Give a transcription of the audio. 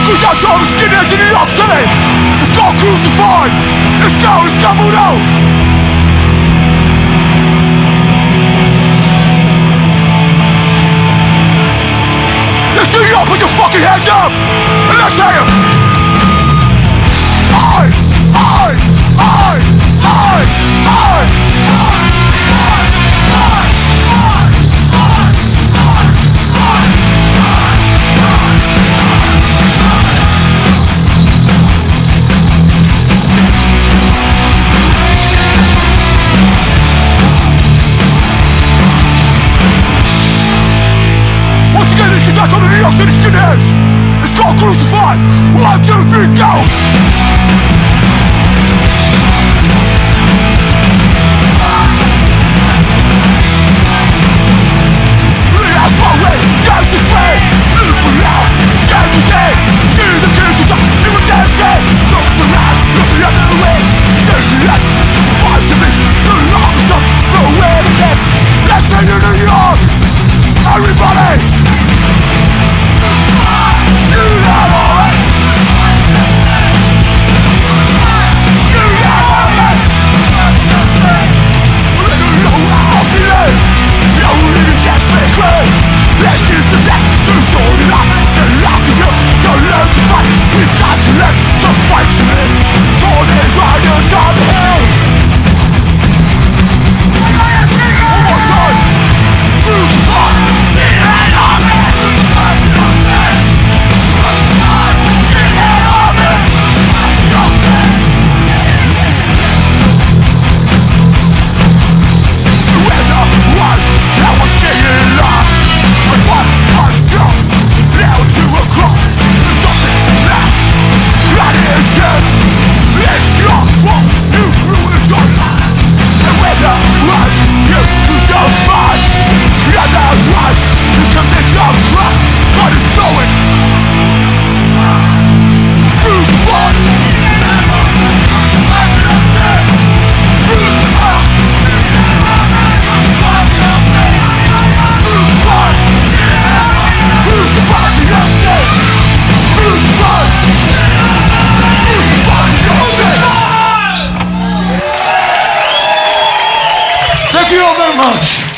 Who's out to all the skinheads in New York City? It's got crucified. Let's go, move out. Let's see you put your fucking hands up and let's hear you. Once again, this is out on the New York City skinheads. It's called Crucified. 1, 2, 3, go! Everybody! You have all it! You have all it! You know how to live! You need to just make clear! Let's get to that! To show it up! To lock it up! To learn to fight! We've got to learn to fight to live! Torn and riders on the hills! One more time! Crucified! Thank you all very much.